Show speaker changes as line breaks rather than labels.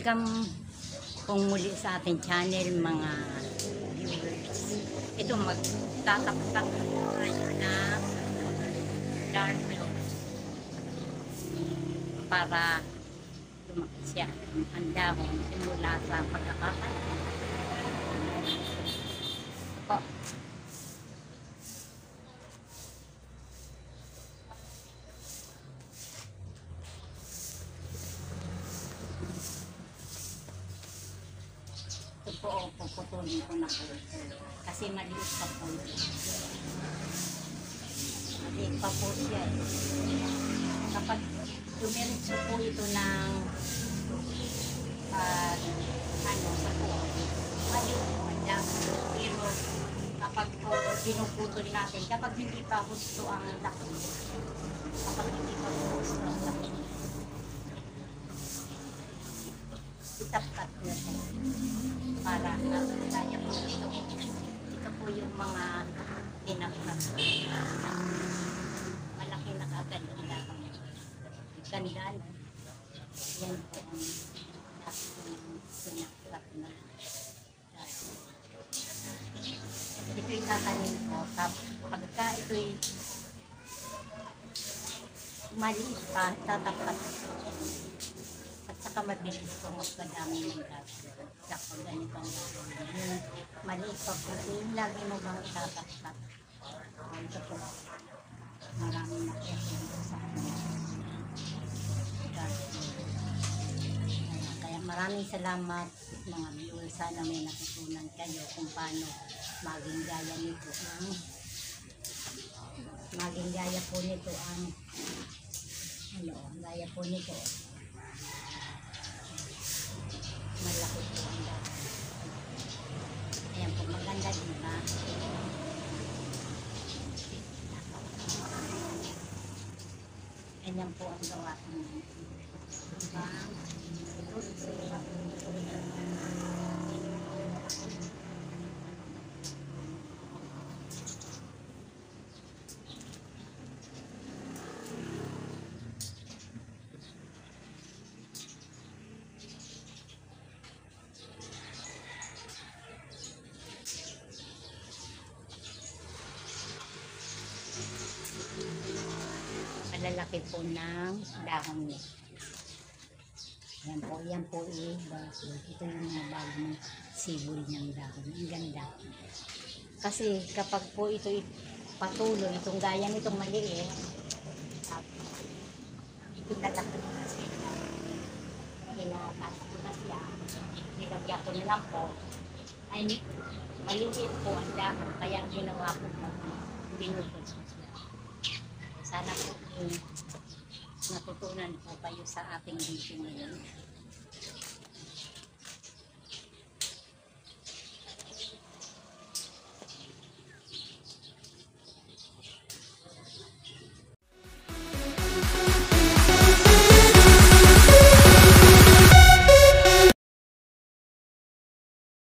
Welcome pong muli sa ating channel mga viewers. Ito magtataktak tayo ng dark blue para lumaki siya ang dahon simula sa pagkakapal. Ito. Ito po, puputulin ko na po. Kasi maliit pa po. Maliit pa po siya. Kapag dumiretso po ito ng sa po, maliit po ang dahon. Pero kapag po pinuputol natin, kapag hindi pa gusto ang laki, kapag hindi pa gusto ang laki, itapkat na siya para kaya po ito po yung mga tinapkat malaki na kagad ang dahon ganda na yan po ang tinapkat na ito'y tatanin po pagka ito'y maliit pa tatapkat at saka mabilis po magpadami ng gato kapag ganito ang gagawin. Maliit pa po yung lagi mo bang itataktak. Ito po maraming nakikinig sa kanya. Kaya maraming salamat mga viewers. Sana may natutunan kayo kung paano maging gaya nito ang gaya po nito malaki po ang dahon. Ayan po, maganda diba? Ayan po ang gawa ko. Diba? Malalaki po ng dahon niya. Yan po ito yung mga bagong sibol niyang dahon. Ang ganda. Kasi kapag po ito patuloy, itong gaya nitong maliit, ito lalaki na siya. Kinakatas ko na siya. Nilagyan ko na lang po. Ay, maliit po ang dahon. Kaya ginawa ko po. Binukod ko siya. Sana po natutunan po kayo sa ating video ngayon.